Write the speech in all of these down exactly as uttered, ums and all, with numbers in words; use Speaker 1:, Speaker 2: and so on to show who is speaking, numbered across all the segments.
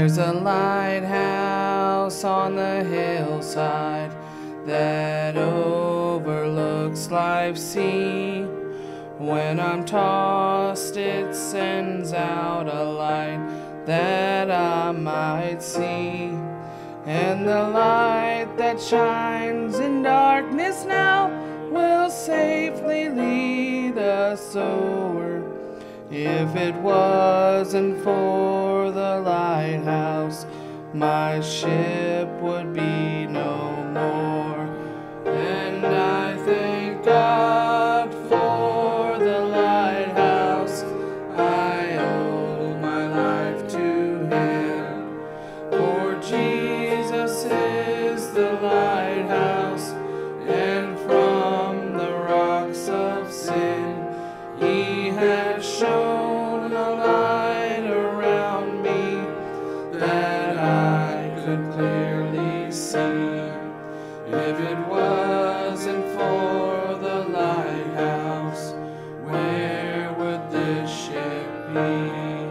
Speaker 1: There's a lighthouse on the hillside that overlooks life's sea. When I'm tossed, it sends out a light that I might see. And the light that shines in darkness now will safely lead us over. If it wasn't for the lighthouse, my ship would be no more. And I thank God for the lighthouse. I owe my life to Him. For Jesus is the lighthouse, and from the rocks of sin He has shown a light around me that I could clearly see. If it wasn't for the lighthouse, where would this ship be?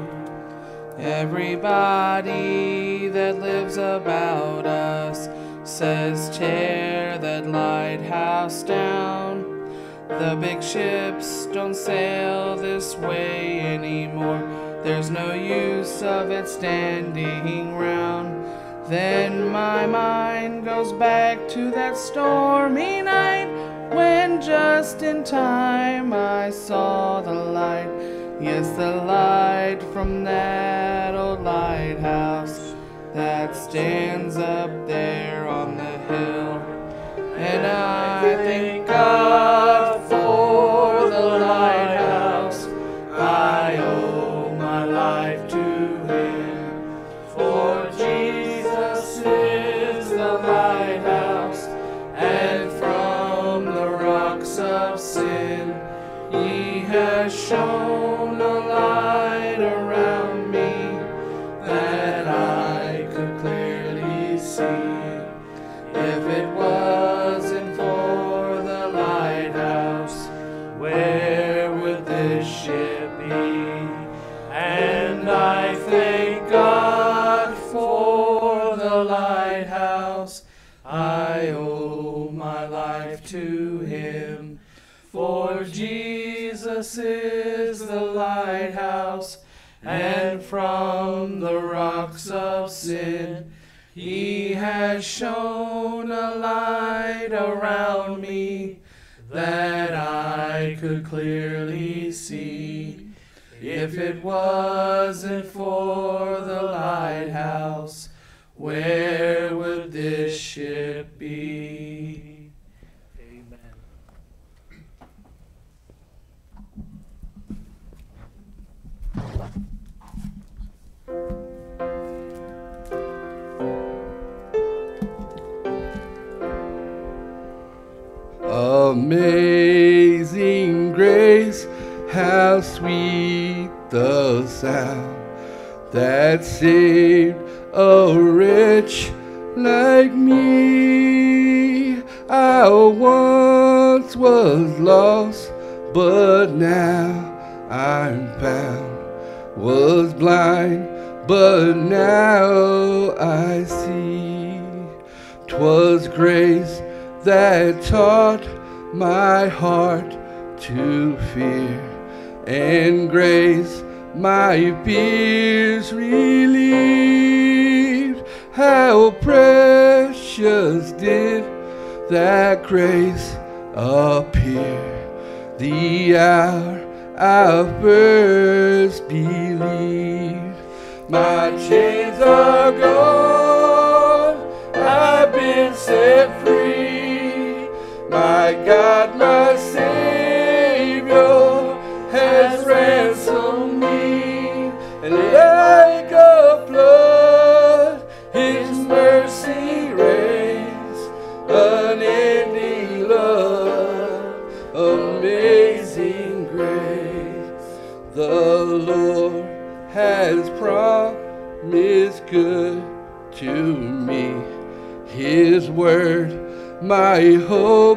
Speaker 1: Everybody that lives about us says tear that lighthouse down. The big ships don't sail this way anymore. There's no use of it standing round. Then my mind goes back to that stormy night when just in time I saw the light. Yes, the light from that old lighthouse that stands up there on the hill. And I thank God for the lighthouse. I owe my life to Him. For Jesus is the lighthouse, and from the rocks of sin He has shown a light around me that I could clearly see. If it wasn't for the lighthouse, where would this ship be? And I thank God for the lighthouse. I owe my life to Him. For Jesus is the lighthouse, and from the rocks of sin He has shown a light around me that I could clearly see. If it wasn't for the lighthouse, where would this ship be? Amen.
Speaker 2: Amazing grace, how sweet the sound that saved a wretch like me. I once was lost, but now I'm found. Was blind, but now I see. 'Twas grace that taught my heart to fear, and grace my fears relieved. How precious did that grace appear the hour I first believed. My chains are gone, I've been set free. My God, my Savior has ransomed me, and like a flood His mercy reigns, unending love, amazing grace. The Lord has promised good to me. His word my hope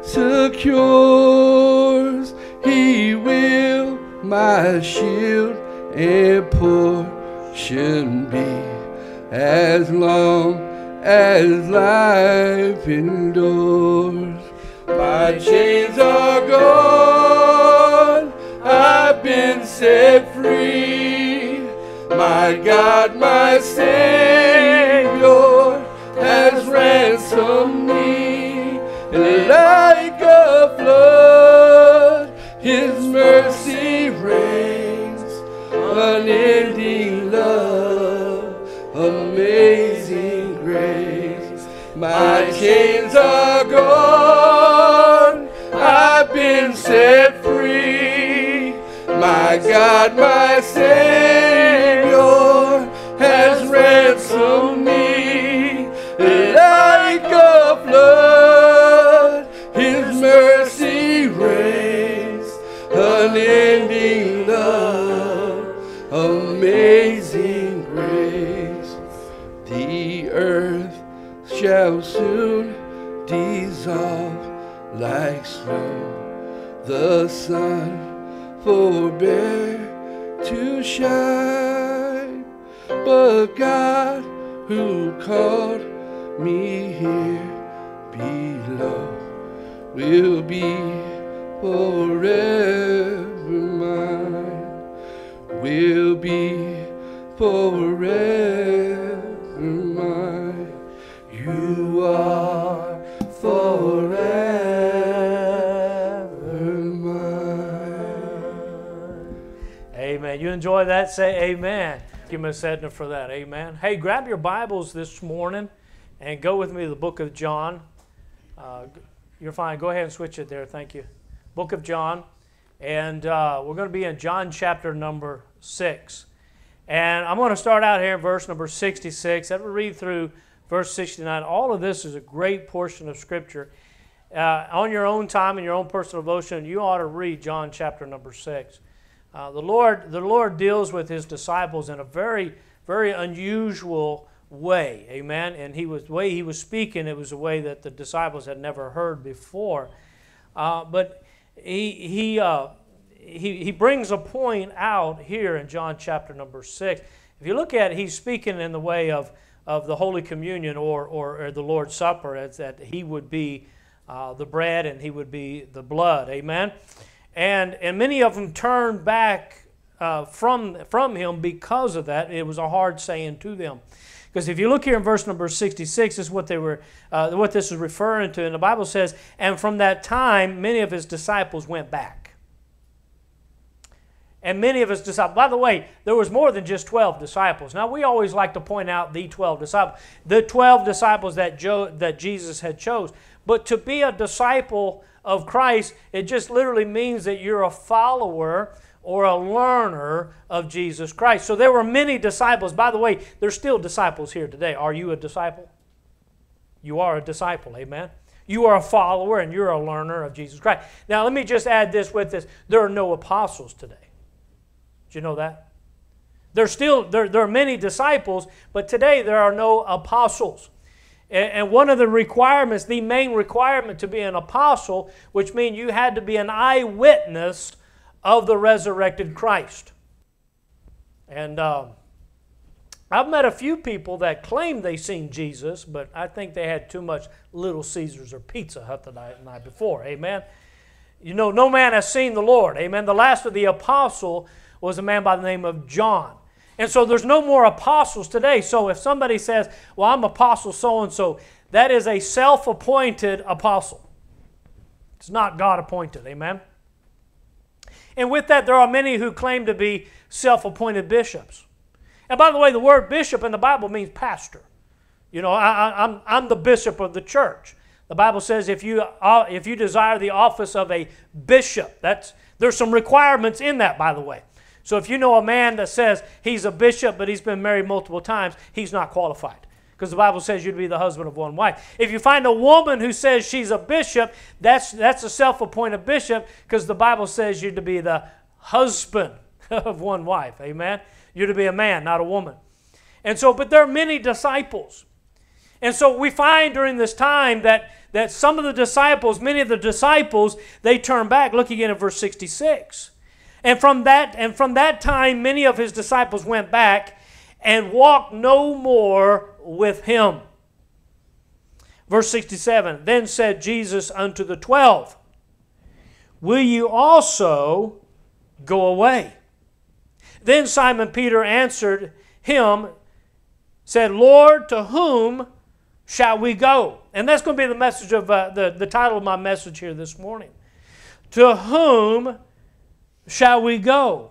Speaker 2: secures. He will my shield and portion be. as long as life endures. My chains are gone, I've been set free. My God, my Savior has ransomed me. And like a flood, His mercy reigns, unending love, amazing grace. My chains are gone, I've been set free. My God, my Savior has ransomed me. Like a flood, His mercy reigns, unending love, amazing grace. The earth shall soon dissolve like snow. The sun forbear to shine, but God who called me here below will be forever mine, will be forever mine. You are forever mine.
Speaker 3: Amen. You enjoy that? Say amen. Give Miss Edna for that. Amen. Hey, grab your Bibles this morning and go with me to the book of John. Uh, you're fine. Go ahead and switch it there. Thank you. Book of John. And uh, we're going to be in John chapter number six. And I'm going to start out here in verse number sixty-six. I'm going to read through verse sixty-nine. All of this is a great portion of Scripture. Uh, on your own time, in your own personal devotion, you ought to read John chapter number six. Uh, the Lord, the Lord deals with His disciples in a very, very unusual way, amen. And He was the way He was speaking. It was a way that the disciples had never heard before. Uh, but He He uh, he He brings a point out here in John chapter number six. If you look at it, He's speaking in the way of of the Holy Communion or or, or the Lord's Supper, as that He would be uh, the bread and He would be the blood, amen. And, and many of them turned back uh, from, from Him because of that. It was a hard saying to them. Because if you look here in verse number sixty-six, this is what, they were, uh, what this is referring to. And the Bible says, and from that time, many of His disciples went back. And many of His disciples, by the way, there was more than just twelve disciples. Now, we always like to point out the twelve disciples. The twelve disciples that, Jo- that Jesus had chose. But to be a disciple of Christ, it just literally means that you're a follower or a learner of Jesus Christ. So there were many disciples. By the way, there's still disciples here today. Are you a disciple? You are a disciple, amen? You are a follower and you're a learner of Jesus Christ. Now let me just add this with this. There are no apostles today. Did you know that? There's still, there, there are many disciples, but today there are no apostles. And one of the requirements, the main requirement to be an apostle, which means you had to be an eyewitness of the resurrected Christ. And uh, I've met a few people that claim they seen Jesus, but I think they had too much Little Caesars or Pizza Hut the night, night before. Amen. You know, no man has seen the Lord. Amen. The last of the apostle was a man by the name of John. And so there's no more apostles today. So if somebody says, well, I'm apostle so-and-so, that is a self-appointed apostle. It's not God-appointed. Amen? And with that, there are many who claim to be self-appointed bishops. And by the way, the word bishop in the Bible means pastor. You know, I, I, I'm, I'm the bishop of the church. The Bible says if you, uh, if you desire the office of a bishop, that's, there's some requirements in that, by the way. So if you know a man that says he's a bishop but he's been married multiple times, he's not qualified. Because the Bible says you'd be the husband of one wife. If you find a woman who says she's a bishop, that's, that's a self-appointed bishop because the Bible says you're to be the husband of one wife. Amen? You're to be a man, not a woman. And so, but there are many disciples. And so we find during this time that, that some of the disciples, many of the disciples, they turn back. Look again at verse sixty-six. And from that, and from that time, many of His disciples went back, and walk no more with him. Verse sixty-seven, then said Jesus unto the twelve, will you also go away? Then Simon Peter answered him, said, Lord, to whom shall we go? And that's going to be the message of uh, the, the title of my message here this morning. To whom shall we go?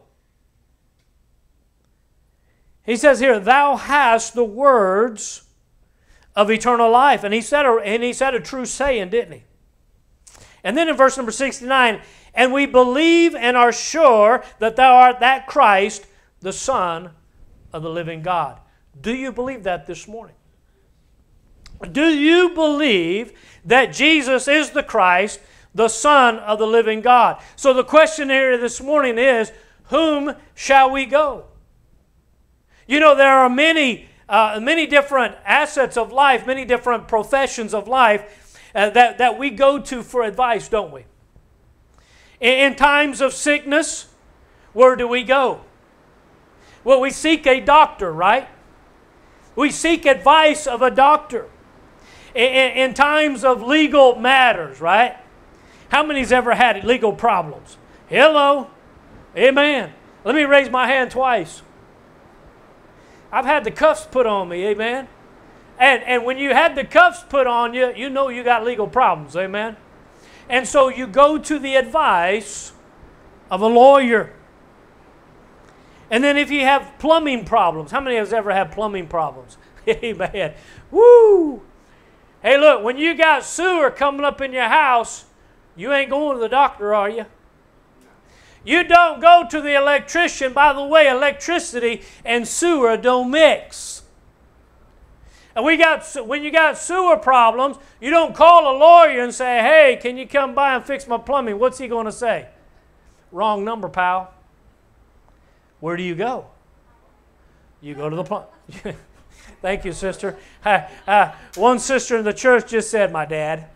Speaker 3: He says here, thou hast the words of eternal life. And he said a, and he said a true saying, didn't he? And then in verse number sixty-nine, and we believe and are sure that thou art that Christ, the Son of the living God. Do you believe that this morning? Do you believe that Jesus is the Christ, the Son of the living God? So the question here this morning is, whom shall we go? You know, there are many, uh, many different assets of life, many different professions of life uh, that, that we go to for advice, don't we? In, in times of sickness, where do we go? Well, we seek a doctor, right? We seek advice of a doctor. In, in times of legal matters, right? How many's ever had legal problems? Hello? Amen. Let me raise my hand twice. I've had the cuffs put on me, amen? And, and when you had the cuffs put on you, you know you got legal problems, amen? And so you go to the advice of a lawyer. And then if you have plumbing problems, how many of us ever had plumbing problems? Amen. Woo! Hey, look, when you got sewer coming up in your house, you ain't going to the doctor, are you? You don't go to the electrician. By the way, electricity and sewer don't mix. And we got, when you got sewer problems, you don't call a lawyer and say, hey, can you come by and fix my plumbing? What's he going to say? Wrong number, pal. Where do you go? You go to the plumber. Thank you, sister. Uh, uh, one sister in the church just said, my dad.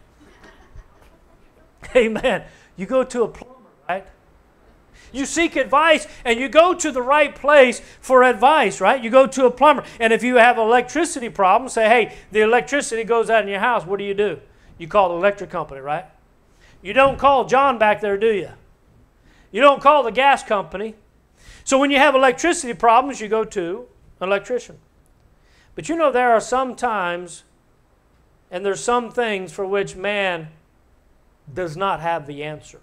Speaker 3: Amen. You go to a plumber, right? You seek advice and you go to the right place for advice, right? You go to a plumber. And if you have electricity problems, say, hey, the electricity goes out in your house. What do you do? You call the electric company, right? You don't call John back there, do you? You don't call the gas company. So when you have electricity problems, you go to an electrician. But you know, there are some times and there's some things for which man does not have the answer.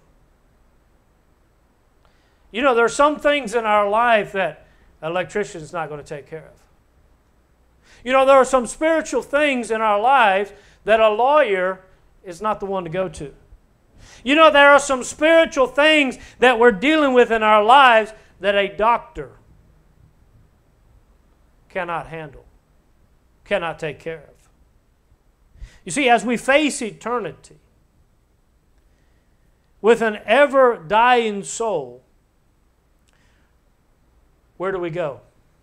Speaker 3: You know, there are some things in our life that an electrician is not going to take care of. You know, there are some spiritual things in our lives that a lawyer is not the one to go to. You know, there are some spiritual things that we're dealing with in our lives that a doctor cannot handle, cannot take care of. You see, as we face eternity with an ever-dying soul, where do we go?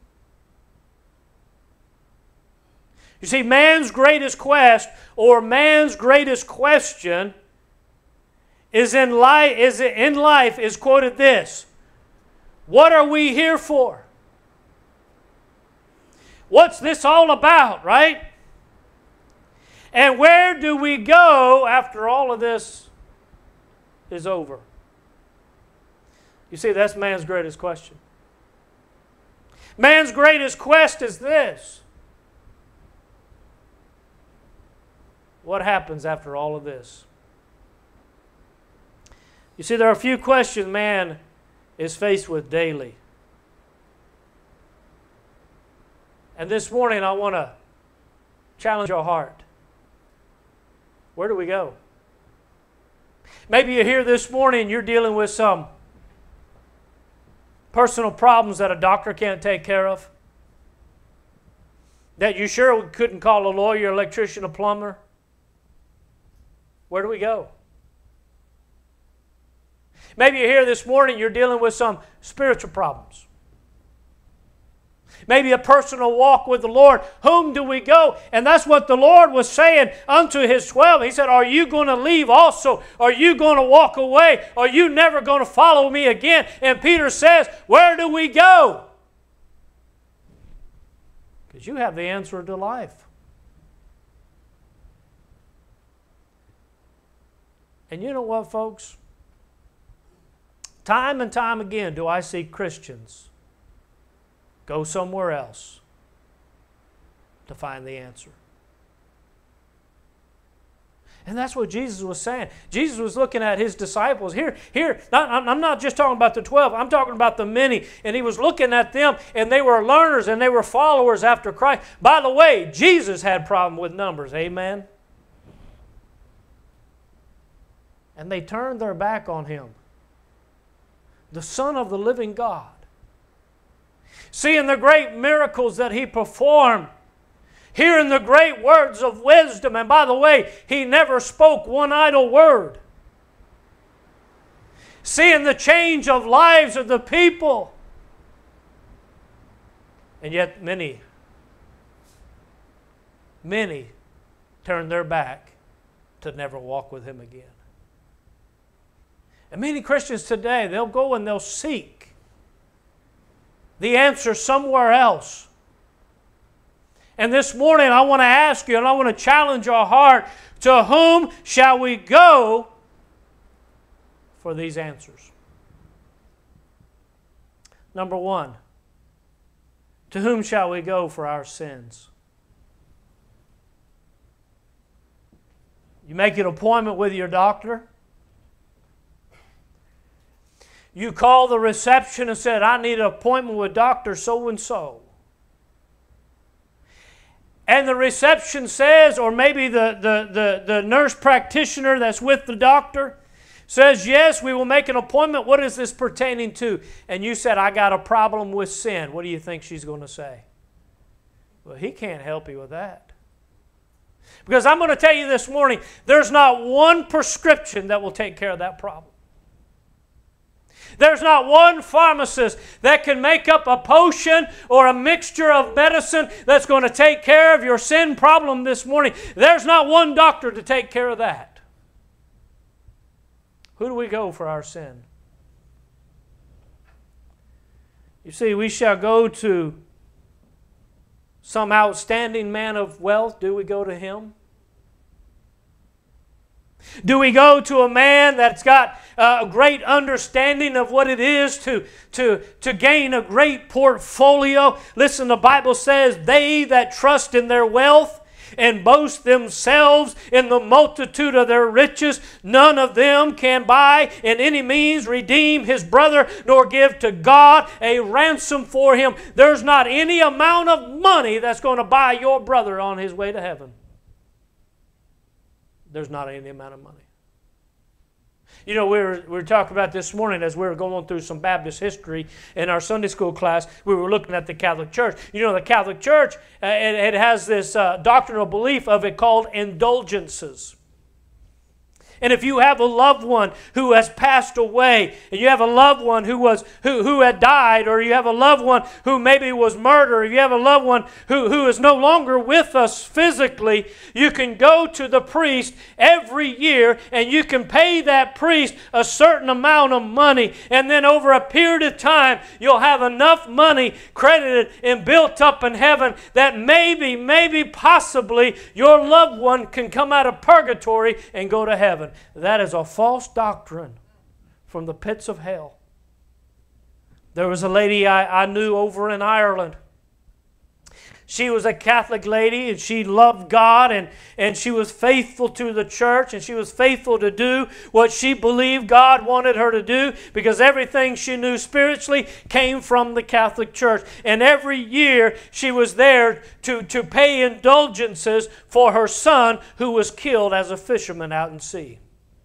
Speaker 3: You see, man's greatest quest or man's greatest question is in life, is in life is quoted this: what are we here for? What's this all about, right? And where do we go after all of this is over? You see, that's man's greatest question. Man's greatest quest is this: what happens after all of this? You see, there are a few questions man is faced with daily. And this morning I want to challenge your heart. Where do we go? Maybe you're here this morning and you're dealing with some personal problems that a doctor can't take care of, that you sure couldn't call a lawyer, electrician, a plumber. Where do we go? Maybe you're here this morning, you're dealing with some spiritual problems. Maybe a personal walk with the Lord. Whom do we go? And that's what the Lord was saying unto his twelve. He said, are you going to leave also? Are you going to walk away? Are you never going to follow me again? And Peter says, where do we go? Because you have the answer to life. And you know what, folks? Time and time again do I see Christians go somewhere else to find the answer. And that's what Jesus was saying. Jesus was looking at his disciples. Here, here. Not, I'm not just talking about the twelve. I'm talking about the many. And he was looking at them, and they were learners, and they were followers after Christ. By the way, Jesus had a problem with numbers. Amen? And they turned their back on him, the Son of the living God. Seeing the great miracles that he performed, hearing the great words of wisdom. And by the way, he never spoke one idle word. Seeing the change of lives of the people. And yet many, many turned their back to never walk with him again. And many Christians today, they'll go and they'll seek the answer somewhere else. And this morning I want to ask you, and I want to challenge our heart, to whom shall we go for these answers? Number one, to whom shall we go for our sins? You make an appointment with your doctor. You call the reception and said, I need an appointment with Doctor so-and-so. And the reception says, or maybe the, the, the, the nurse practitioner that's with the doctor says, yes, we will make an appointment. What is this pertaining to? And you said, I got a problem with sin. What do you think she's going to say? Well, he can't help you with that. Because I'm going to tell you this morning, there's not one prescription that will take care of that problem. There's not one pharmacist that can make up a potion or a mixture of medicine that's going to take care of your sin problem this morning. There's not one doctor to take care of that. Who do we go for our sin? You see, we shall go to some outstanding man of wealth. Do we go to him? Do we go to a man that's got a great understanding of what it is to, to, to gain a great portfolio? Listen, the Bible says, they that trust in their wealth and boast themselves in the multitude of their riches, none of them can by in any means redeem his brother, nor give to God a ransom for him. There's not any amount of money that's going to buy your brother on his way to heaven. There's not any amount of money. You know, we were, we were talking about this morning as we were going through some Baptist history in our Sunday school class. We were looking at the Catholic Church. You know, the Catholic Church, uh, it, it has this uh, doctrinal belief of it called indulgences. And if you have a loved one who has passed away, and you have a loved one who was who, who had died, or you have a loved one who maybe was murdered, or you have a loved one who, who is no longer with us physically, you can go to the priest every year and you can pay that priest a certain amount of money. And then over a period of time, you'll have enough money credited and built up in heaven that maybe, maybe, possibly your loved one can come out of purgatory and go to heaven. That is a false doctrine from the pits of hell. There was a lady I, I knew over in Ireland. She was a Catholic lady, and she loved God, and, and she was faithful to the church, and she was faithful to do what she believed God wanted her to do, because everything she knew spiritually came from the Catholic Church. And every year she was there to, to pay indulgences for her son who was killed as a fisherman out in sea.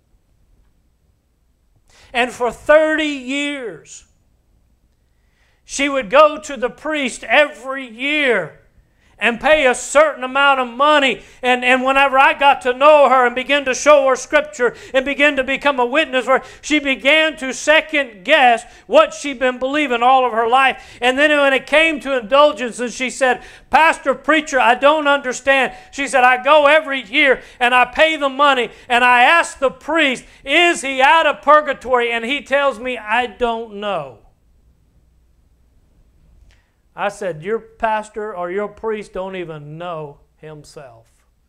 Speaker 3: And for thirty years, she would go to the priest every year and pay a certain amount of money. And, and whenever I got to know her and began to show her Scripture and begin to become a witness for her, she began to second guess what she'd been believing all of her life. And then when it came to indulgences, she said, Pastor, preacher, I don't understand. She said, I go every year and I pay the money and I ask the priest, is he out of purgatory? And he tells me, I don't know. I said, your pastor or your priest don't even know himself.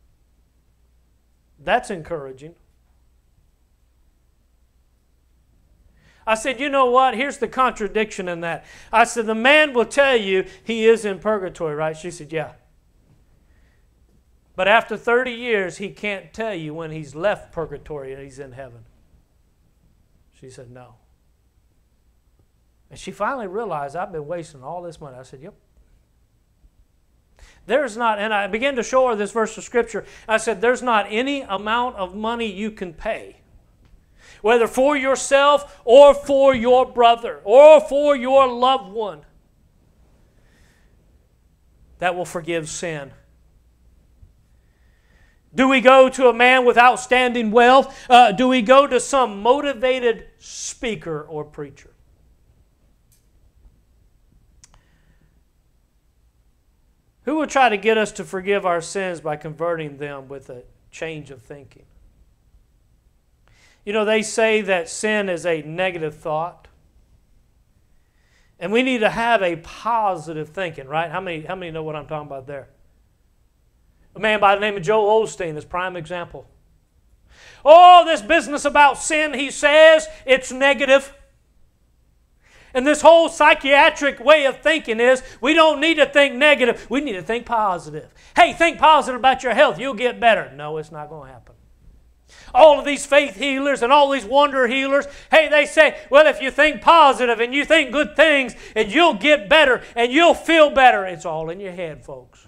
Speaker 3: That's encouraging. I said, you know what? Here's the contradiction in that. I said, the man will tell you he is in purgatory, right? She said, yeah. But after thirty years, he can't tell you when he's left purgatory and he's in heaven. She said, no. And she finally realized, I've been wasting all this money. I said, yep. There's not, and I began to show her this verse of Scripture. I said, there's not any amount of money you can pay, whether for yourself or for your brother or for your loved one, that will forgive sin. Do we go to a man with outstanding wealth? Uh, do we go to some motivated speaker or preacher? Who will try to get us to forgive our sins by converting them with a change of thinking? You know, they say that sin is a negative thought. And we need to have a positive thinking, right? How many, how many know what I'm talking about there? A man by the name of Joel Osteen is a prime example. Oh, this business about sin, he says, it's negative. And this whole psychiatric way of thinking is we don't need to think negative. We need to think positive. Hey, think positive about your health. You'll get better. No, it's not going to happen. All of these faith healers and all these wonder healers, hey, they say, well, if you think positive and you think good things, and you'll get better and you'll feel better. It's all in your head, folks.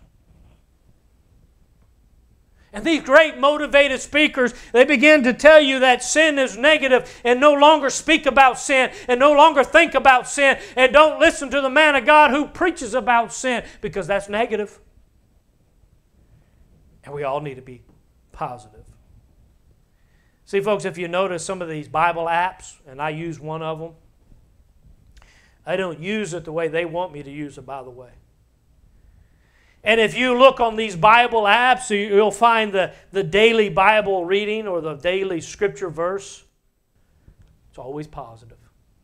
Speaker 3: And these great motivated speakers, they begin to tell you that sin is negative and no longer speak about sin and no longer think about sin and don't listen to the man of God who preaches about sin because that's negative. And we all need to be positive. See, folks, if you notice some of these Bible apps, and I use one of them, I don't use it the way they want me to use it, by the way. And if you look on these Bible apps, you'll find the, the daily Bible reading or the daily scripture verse. It's always positive.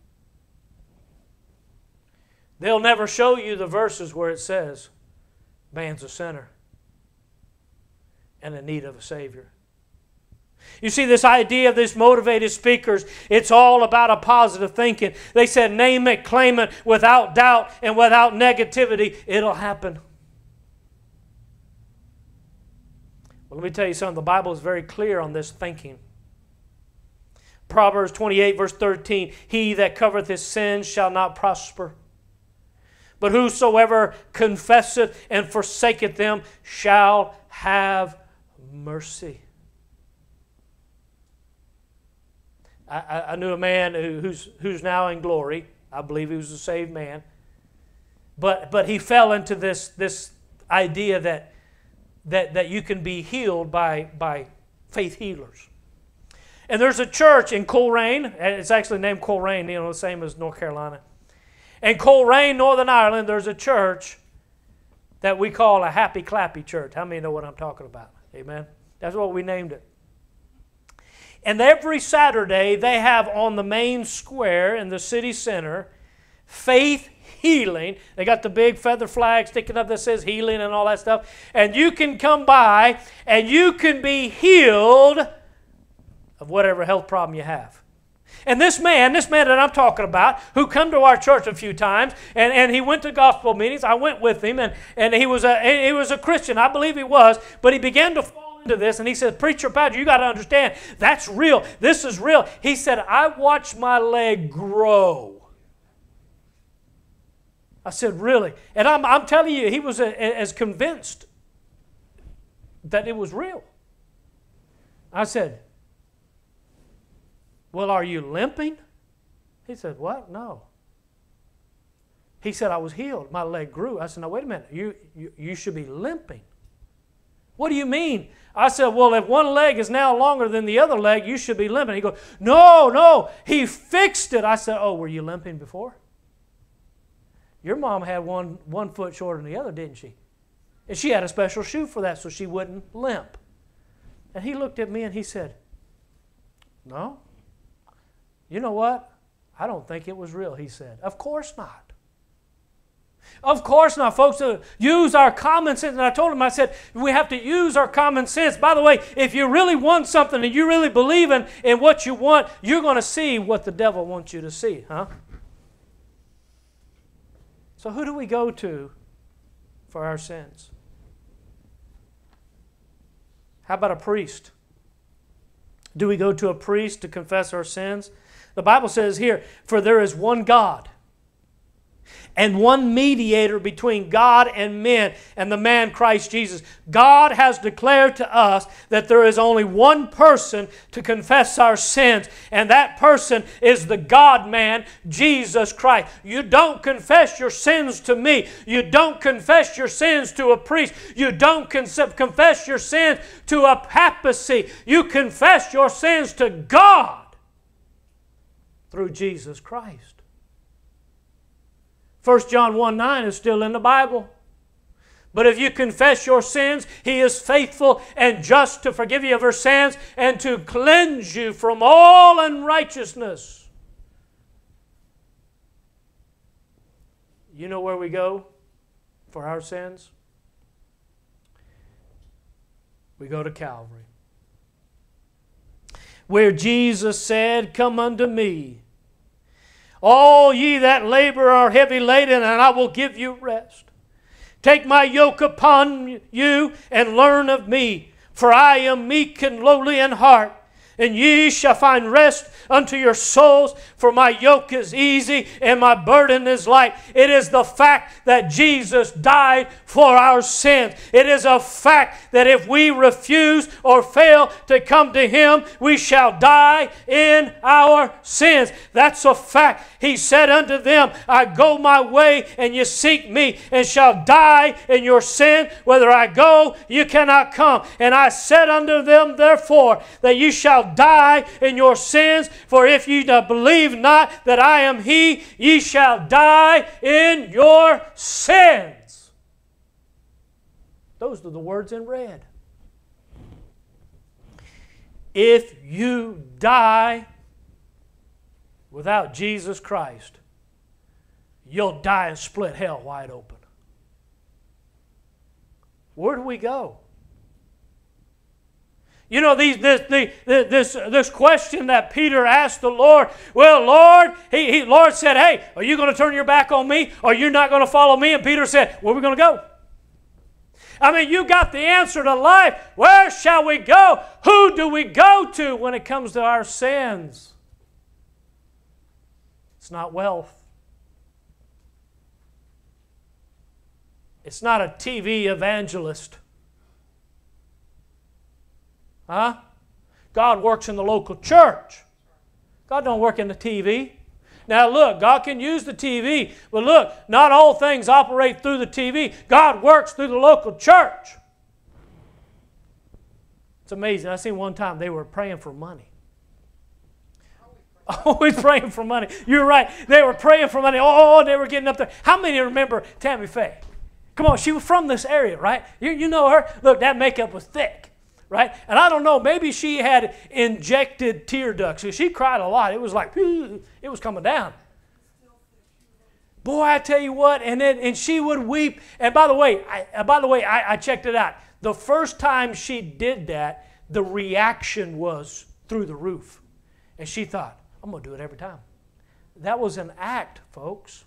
Speaker 3: They'll never show you the verses where it says, man's a sinner and in need of a Savior. You see, this idea of these motivated speakers, it's all about a positive thinking. They said, name it, claim it, without doubt and without negativity, it'll happen. Well, let me tell you something. The Bible is very clear on this thinking. Proverbs twenty-eight, verse thirteen, he that covereth his sins shall not prosper, but whosoever confesseth and forsaketh them shall have mercy. I, I knew a man who, who's, who's now in glory. I believe he was a saved man. But, but he fell into this, this idea that That, that you can be healed by, by faith healers. And there's a church in Coleraine, and it's actually named Coleraine, you know, the same as North Carolina. In Coleraine, Northern Ireland, there's a church that we call a Happy Clappy Church. How many know what I'm talking about? Amen? That's what we named it. And every Saturday, they have on the main square in the city center, faith healing. They got the big feather flag sticking up that says healing and all that stuff. And you can come by and you can be healed of whatever health problem you have. And this man, this man that I'm talking about, who come to our church a few times, and, and he went to gospel meetings. I went with him, and, and he was a he was a Christian. I believe he was, but he began to fall into this, and he said, preacher, pastor, you got to understand, that's real. This is real. He said, I watched my leg grow. I said, really? And I'm, I'm telling you, he was a, a, as convinced that it was real. I said, well, are you limping? He said, what? No. He said, I was healed. My leg grew. I said, now, wait a minute. You, you, you should be limping. What do you mean? I said, well, if one leg is now longer than the other leg, you should be limping. He goes, no, no. He fixed it. I said, oh, were you limping before? Your mom had one, one foot shorter than the other, didn't she? And she had a special shoe for that so she wouldn't limp. And he looked at me and he said, no. You know what? I don't think it was real, he said. Of course not. Of course not, folks. To use our common sense. And I told him, I said, we have to use our common sense. By the way, if you really want something and you really believe in, in what you want, you're going to see what the devil wants you to see, huh? So who do we go to for our sins? How about a priest? Do we go to a priest to confess our sins? The Bible says here, for there is one God and one mediator between God and men, and the man Christ Jesus. God has declared to us that there is only one person to confess our sins, and that person is the God-man, Jesus Christ. You don't confess your sins to me. You don't confess your sins to a priest. You don't confess your sins to a papacy. You confess your sins to God through Jesus Christ. First John one nine is still in the Bible. But if you confess your sins, He is faithful and just to forgive you of your sins and to cleanse you from all unrighteousness. You know where we go for our sins? We go to Calvary, where Jesus said, "Come unto me, all ye that labor are heavy laden, and I will give you rest. Take my yoke upon you and learn of me, for I am meek and lowly in heart, and ye shall find rest unto your souls, for my yoke is easy and my burden is light." It is the fact that Jesus died for our sins. It is a fact that if we refuse or fail to come to Him, we shall die in our sins. That's a fact. He said unto them, "I go my way, and you seek me, and shall die in your sin. Whether I go, you cannot come. And I said unto them, therefore, that you shall die in your sins. For if ye believe not that I am He, ye shall die in your sins." Those are the words in red. If you die without Jesus Christ, you'll die and split hell wide open. Where do we go? You know, these, this, the, this, this question that Peter asked the Lord, well, Lord, he, he, Lord said, hey, are you going to turn your back on me, or you're not going to follow me? And Peter said, where are we going to go? I mean, you got the answer to life. Where shall we go? Who do we go to when it comes to our sins? It's not wealth. It's not a T V evangelist. Huh? God works in the local church. God don't work in the T V. Now look, God can use the T V, but look, not all things operate through the T V. God works through the local church. It's amazing. I seen one time they were praying for money. Always praying for money. You're right. They were praying for money. Oh, they were getting up there. How many remember Tammy Faye? Come on, she was from this area, right? You, you know her. Look, that makeup was thick, right? And I don't know, maybe she had injected tear ducts. So she cried a lot. It was like, it was coming down. Boy, I tell you what, and then and she would weep. And by the way, I, by the way, I, I checked it out. The first time she did that, the reaction was through the roof. And she thought, I'm going to do it every time. That was an act, folks.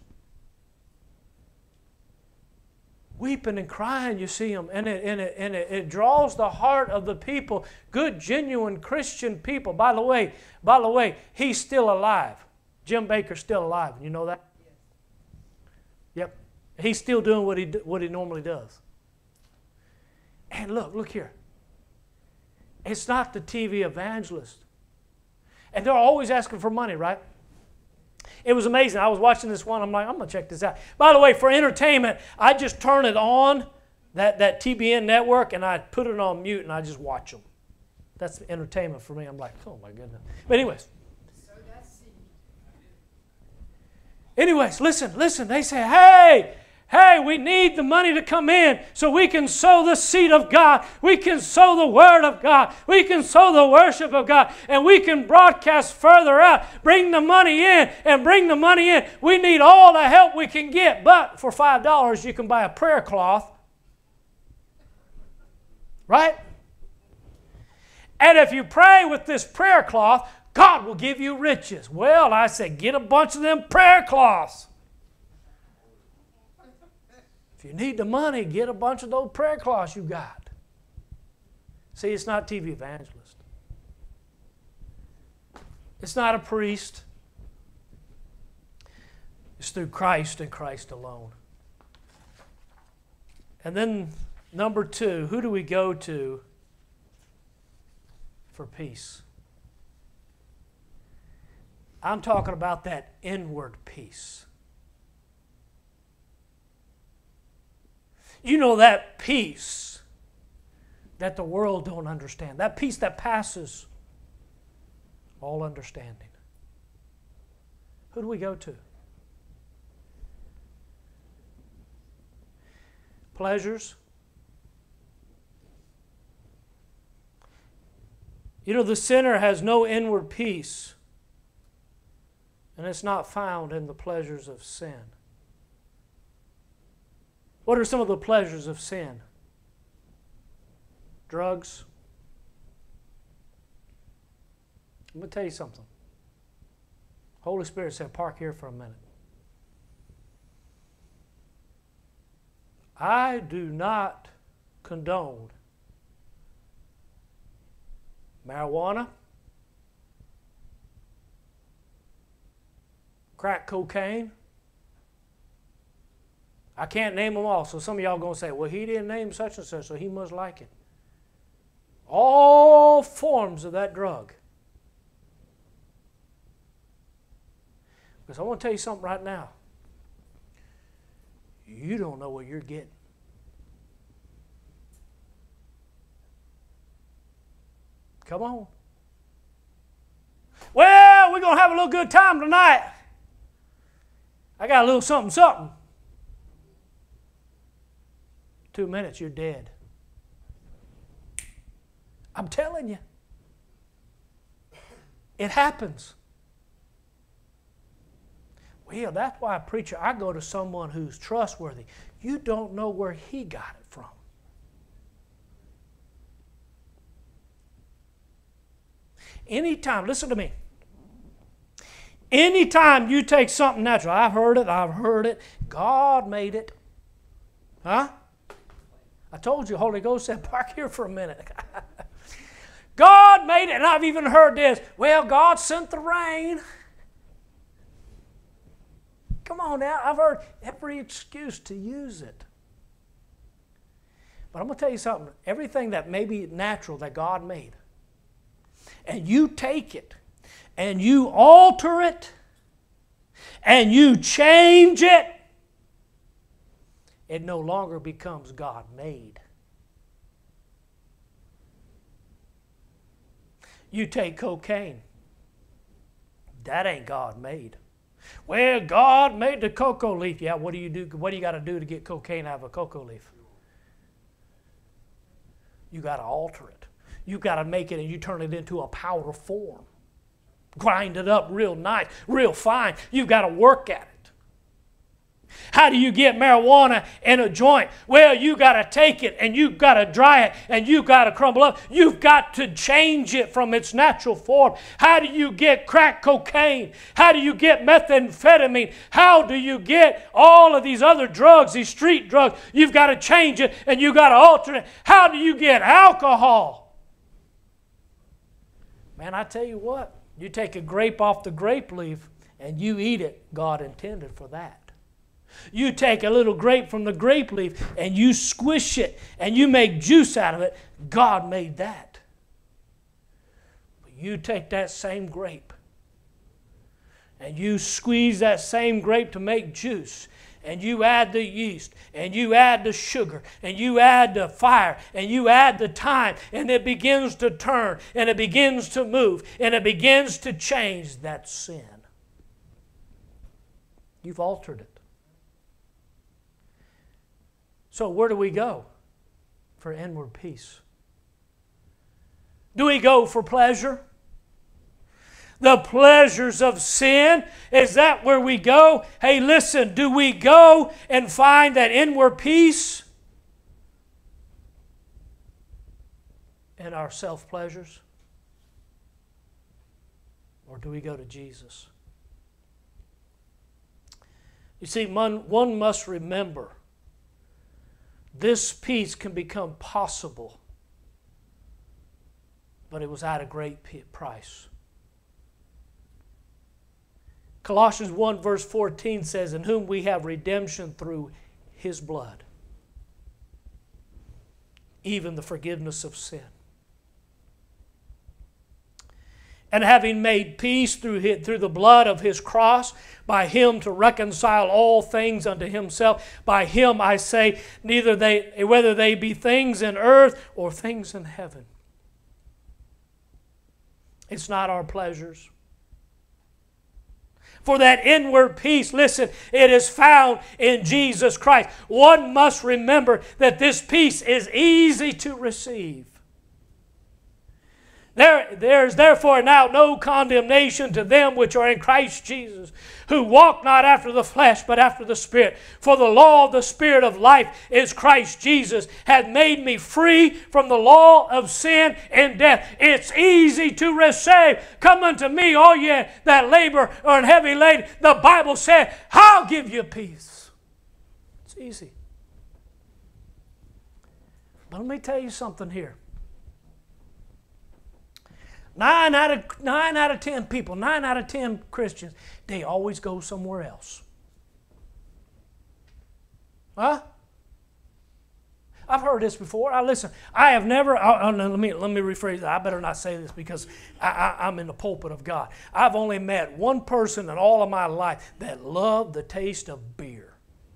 Speaker 3: Weeping and crying, you see them, and it, and, it, and it, it draws the heart of the people, good, genuine Christian people. By the way, by the way, he's still alive. Jim Bakker's still alive. You know that? Yep. He's still doing what he what he normally does. And look, look here. It's not the T V evangelist. And they're always asking for money, right? It was amazing. I was watching this one. I'm like, I'm going to check this out. By the way, for entertainment, I just turn it on, that, that T B N network, and I put it on mute, and I just watch them. That's entertainment for me. I'm like, oh, my goodness. But anyways. Anyways, listen, listen. They say, hey, Hey, we need the money to come in so we can sow the seed of God. We can sow the Word of God. We can sow the worship of God. And we can broadcast further out. Bring the money in and bring the money in. We need all the help we can get. But for five dollars, you can buy a prayer cloth. Right? And if you pray with this prayer cloth, God will give you riches. Well, I said, get a bunch of them prayer cloths. If you need the money, get a bunch of those prayer cloths you got. See, it's not T V evangelist. It's not a priest. It's through Christ and Christ alone. And then number two, who do we go to for peace? I'm talking about that inward peace. You know, that peace that the world don't understand. That peace that passes all understanding. Who do we go to? Pleasures. You know, the sinner has no inward peace, and it's not found in the pleasures of sin. What are some of the pleasures of sin? Drugs. I'm going to tell you something. Holy Spirit said, park here for a minute. I do not condone marijuana, crack cocaine. I can't name them all, so some of y'all are going to say, well, he didn't name such and such, so he must like it. All forms of that drug. Because I want to tell you something right now. You don't know what you're getting. Come on. Well, we're going to have a little good time tonight. I got a little something, something. Two minutes, you're dead. I'm telling you. It happens. Well, that's why, preacher, I go to someone who's trustworthy. You don't know where he got it from. Anytime, listen to me. Anytime you take something natural, I've heard it, I've heard it, God made it. Huh? I told you, Holy Ghost said, park here for a minute. God made it, and I've even heard this. Well, God sent the rain. Come on now, I've heard every excuse to use it. But I'm going to tell you something. Everything that may be natural that God made, and you take it, and you alter it, and you change it, it no longer becomes God-made. You take cocaine. That ain't God-made. Well, God made the cocoa leaf. Yeah, what do you do? What do you got to do to get cocaine out of a cocoa leaf? You got to alter it. You got to make it and you turn it into a powder form. Grind it up real nice, real fine. You've got to work at it. How do you get marijuana in a joint? Well, you got to take it and you've got to dry it and you've got to crumble up. You've got to change it from its natural form. How do you get crack cocaine? How do you get methamphetamine? How do you get all of these other drugs, these street drugs? You've got to change it and you've got to alter it. How do you get alcohol? Man, I tell you what, you take a grape off the grape leaf and you eat it, God intended for that. You take a little grape from the grape leaf and you squish it and you make juice out of it. God made that. But you take that same grape and you squeeze that same grape to make juice, and you add the yeast and you add the sugar and you add the fire and you add the time, and it begins to turn and it begins to move and it begins to change. That sin. You've altered it. So where do we go for inward peace? Do we go for pleasure? The pleasures of sin, is that where we go? Hey, listen, do we go and find that inward peace in our self-pleasures? Or do we go to Jesus? You see, one, one must remember this peace can become possible, but it was at a great price. Colossians one verse fourteen says, in whom we have redemption through His blood, even the forgiveness of sin. And having made peace through his, through the blood of His cross, by Him to reconcile all things unto Himself. By Him, I say, neither they, whether they be things in earth or things in heaven. It's not our pleasures. For that inward peace, listen, it is found in Jesus Christ. One must remember that this peace is easy to receive. There, there is therefore now no condemnation to them which are in Christ Jesus, who walk not after the flesh, but after the Spirit. For the law of the Spirit of life is Christ Jesus, hath made me free from the law of sin and death. It's easy to receive. Come unto me, all ye that labor are heavy laden. The Bible said, I'll give you peace. It's easy. But let me tell you something here. Nine out of nine out of ten people, nine out of ten Christians, they always go somewhere else. Huh? I've heard this before. I listen. I have never. I, I, let me let me rephrase that. I better not say this because I, I, I'm in the pulpit of God. I've only met one person in all of my life that loved the taste of beer.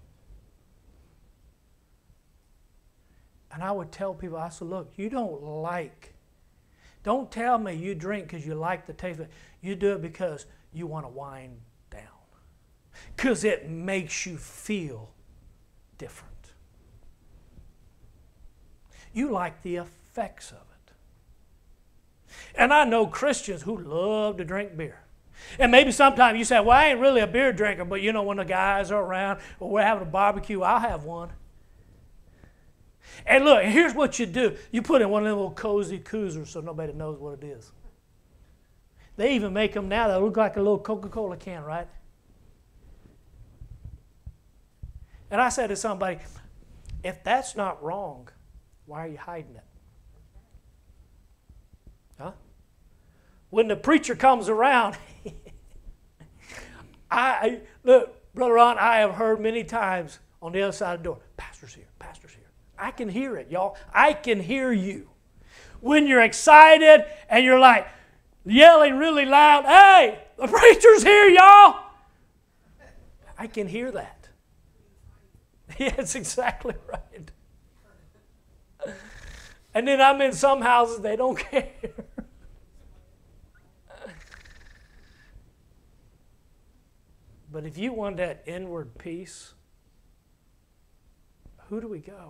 Speaker 3: And I would tell people, I said, look, you don't like. Don't tell me you drink because you like the taste of it. You do it because you want to wind down. Because it makes you feel different. You like the effects of it. And I know Christians who love to drink beer. And maybe sometimes you say, well, I ain't really a beer drinker, but you know, when the guys are around or we're having a barbecue, I'll have one. And look, here's what you do. You put in one of them little cozy coozers so nobody knows what it is. They even make them now that look like a little Coca-Cola can, right? And I said to somebody, if that's not wrong, why are you hiding it? Huh? When the preacher comes around, I look, Brother Ron, I have heard many times on the other side of the door, pastor's here, pastor's here. I can hear it, y'all. I can hear you. When you're excited and you're like yelling really loud, hey, the preacher's here, y'all. I can hear that. Yeah, that's exactly right. And then I'm in some houses, they don't care. But if you want that inward peace, who do we go?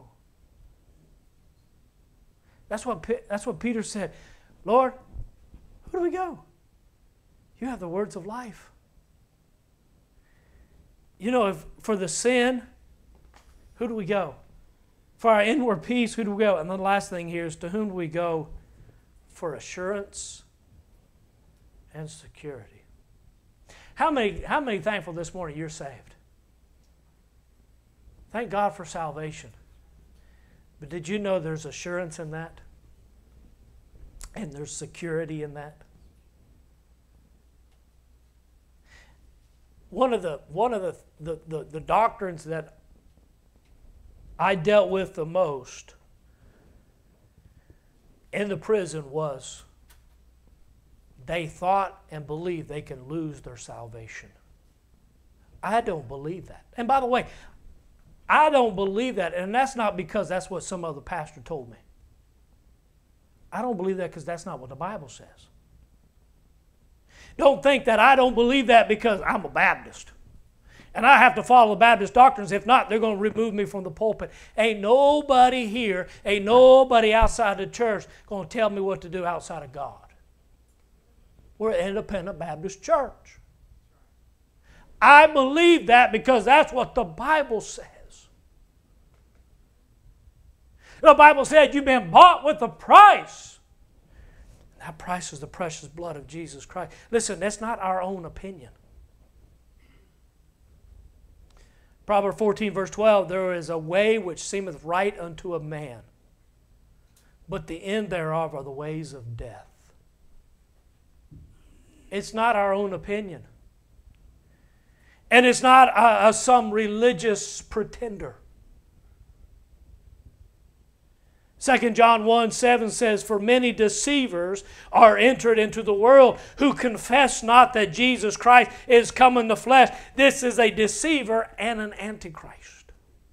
Speaker 3: That's what, that's what Peter said. Lord, who do we go? You have the words of life. You know, if for the sin, who do we go? For our inward peace, who do we go? And then the last thing here is, to whom do we go for assurance and security? How many, how many thankful this morning you're saved? Thank God for salvation. But did you know there's assurance in that? And there's security in that? One of the one of the, the, the, the doctrines that I dealt with the most in the prison was they thought and believed they can lose their salvation. I don't believe that. And by the way, I don't believe that, and that's not because that's what some other pastor told me. I don't believe that because that's not what the Bible says. Don't think that I don't believe that because I'm a Baptist. And I have to follow the Baptist doctrines. If not, they're going to remove me from the pulpit. Ain't nobody here, ain't nobody outside the church going to tell me what to do outside of God. We're an independent Baptist church. I believe that because that's what the Bible says. The Bible said you've been bought with a price. That price is the precious blood of Jesus Christ. Listen, that's not our own opinion. Proverbs fourteen, verse twelve, there is a way which seemeth right unto a man, but the end thereof are the ways of death. It's not our own opinion. And it's not uh, some religious pretender. Second John one seven says, for many deceivers are entered into the world who confess not that Jesus Christ is come in the flesh. This is a deceiver and an antichrist.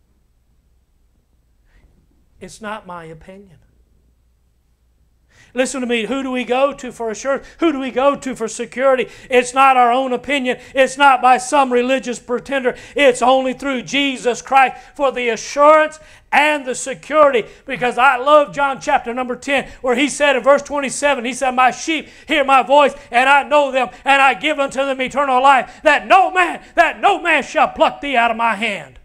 Speaker 3: It's not my opinion. Listen to me, who do we go to for assurance? Who do we go to for security? It's not our own opinion. It's not by some religious pretender. It's only through Jesus Christ for the assurance and the security. Because I love John chapter number ten, where he said in verse twenty-seven, he said, my sheep hear my voice, and I know them, and I give unto them eternal life, that no man, that no man shall pluck thee out of my hand.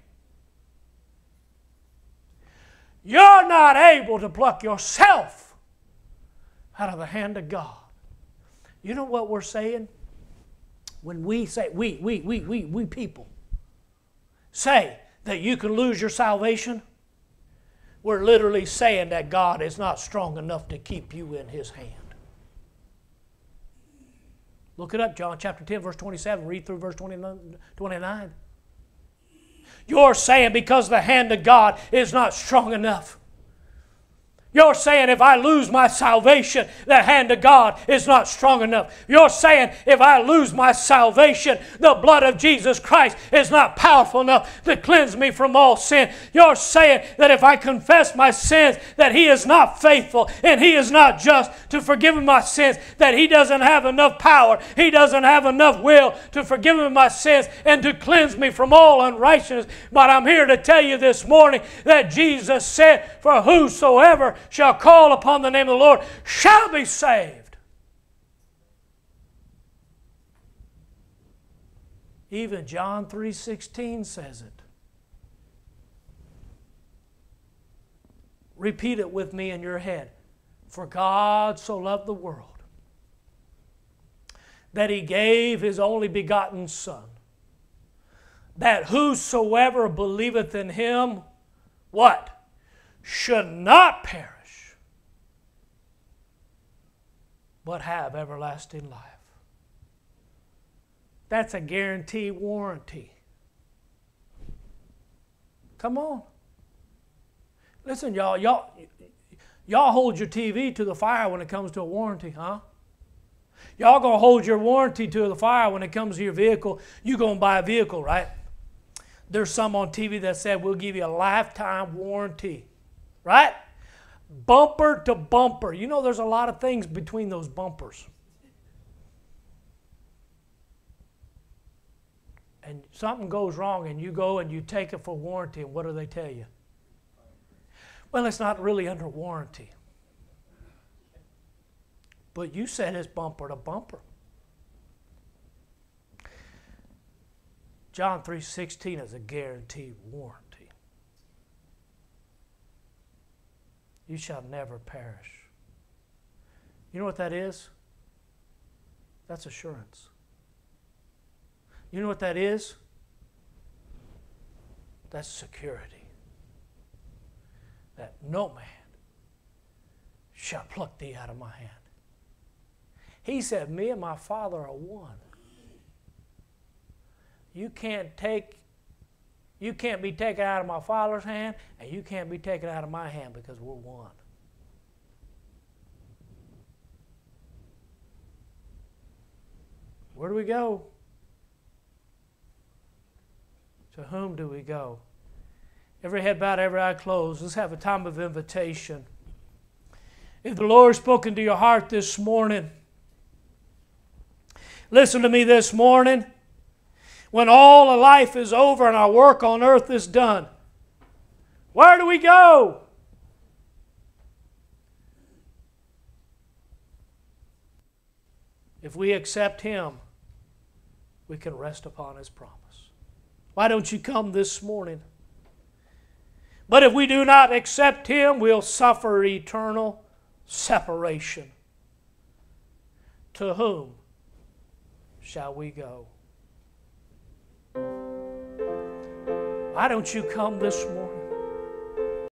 Speaker 3: You're not able to pluck yourself out of the hand of God. You know what we're saying? When we say, we, we, we, we, we people, say that you can lose your salvation, we're literally saying that God is not strong enough to keep you in His hand. Look it up, John chapter ten, verse twenty-seven. Read through verse twenty-nine. You're saying because the hand of God is not strong enough. You're saying if I lose my salvation, the hand of God is not strong enough. You're saying if I lose my salvation, the blood of Jesus Christ is not powerful enough to cleanse me from all sin. You're saying that if I confess my sins, that He is not faithful and He is not just to forgive me my sins, that He doesn't have enough power, He doesn't have enough will to forgive me my sins and to cleanse me from all unrighteousness. But I'm here to tell you this morning that Jesus said, for whosoever shall call upon the name of the Lord shall be saved. Even John three sixteen says it. Repeat it with me in your head. For God so loved the world that He gave His only begotten Son, that whosoever believeth in Him, what? Should not perish, but have everlasting life. That's a guarantee warranty. Come on. Listen, y'all, y'all, y'all hold your T V to the fire when it comes to a warranty, huh? Y'all gonna hold your warranty to the fire when it comes to your vehicle. You gonna buy a vehicle, right? There's some on T V that said we'll give you a lifetime warranty, right? Bumper to bumper. You know there's a lot of things between those bumpers. And something goes wrong and you go and you take it for warranty, and what do they tell you? Well, it's not really under warranty. But you said it's bumper to bumper. John three sixteen is a guaranteed warranty. You shall never perish. You know what that is? That's assurance. You know what that is? That's security. That no man shall pluck thee out of my hand. He said, me and my Father are one. You can't take You can't be taken out of my Father's hand, and you can't be taken out of my hand because we're one. Where do we go? To whom do we go? Every head bowed, every eye closed. Let's have a time of invitation. If the Lord has spoken to your heart this morning, listen to me this morning. when all of life is over and our work on earth is done, where do we go? If we accept Him, we can rest upon His promise. Why don't you come this morning? But if we do not accept Him, we'll suffer eternal separation. To whom shall we go? Why don't you come this morning?